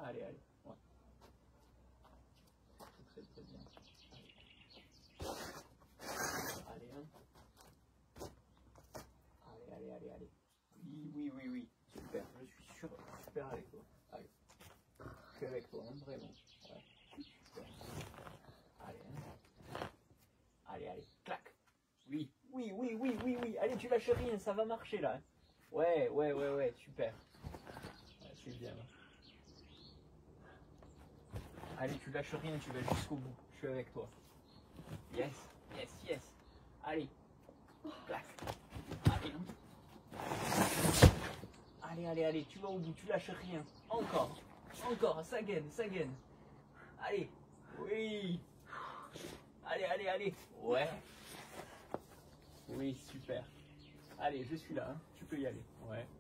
Allez, allez. Ouais. Très, très bien. Allez, hein. Allez, allez, allez, allez. Oui, oui, oui, oui. Super. Je suis super avec toi. Allez. Je suis avec toi, hein, vraiment. Ouais. Super. Allez, hein. Allez, allez. Clac. Oui, oui, oui, oui, oui, oui. Allez, tu lâches rien, ça va marcher là. Hein. Ouais, ouais, ouais, ouais, super. Ouais, c'est bien. Allez, tu lâches rien, tu vas jusqu'au bout. Je suis avec toi. Yes, yes, yes. Allez. Clac. Allez. Allez, allez, allez, tu vas au bout, tu lâches rien. Encore, encore, ça gaine, ça gaine. Allez. Oui. Allez, allez, allez. Ouais. Oui, super. Allez, je suis là, hein. Tu peux y aller. Ouais.